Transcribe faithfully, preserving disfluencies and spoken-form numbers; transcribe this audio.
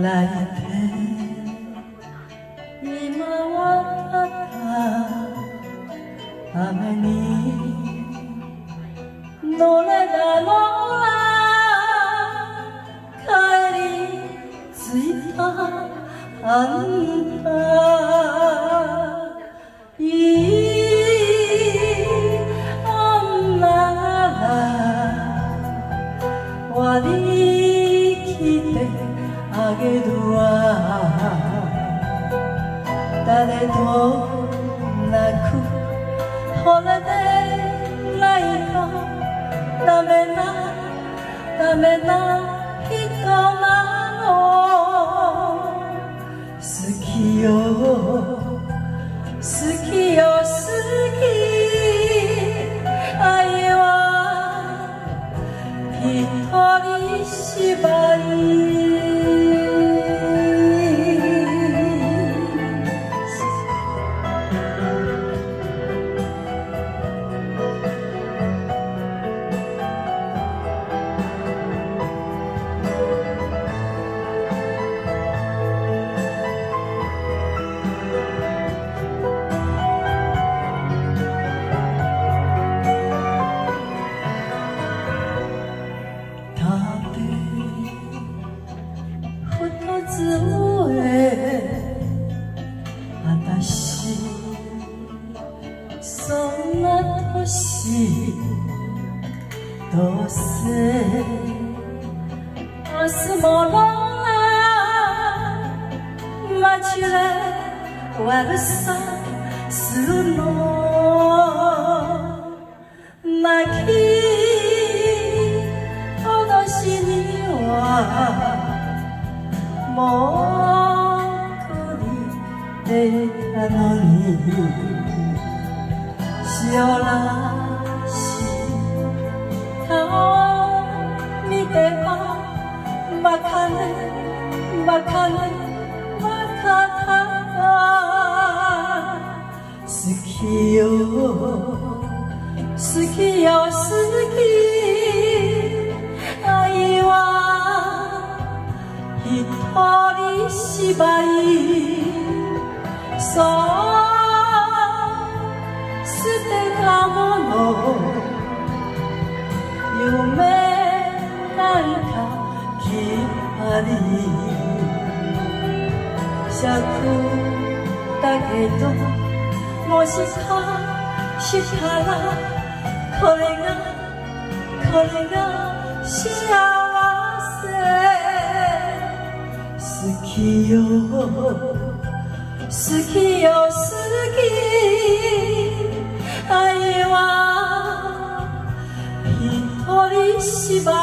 泣いて今はた雨に乗れだ乗ら帰り着いたあんたいい女なら割り切ってあげるわ誰となく惚れてないとダメなダメな人なの好きよ好きよ好き愛は一人芝居私そんな年どうせ明日ものな街で悪さするの泣き脅しにはもう出たのに塩らしい顔見てはバカねバカねバカだ好きよ好きよ好き愛は一人芝居そう捨てたもの夢なんかきっぱり尺だけどもしかしたらこれがこれが幸せ好きよ好きよ好き愛は一人芝居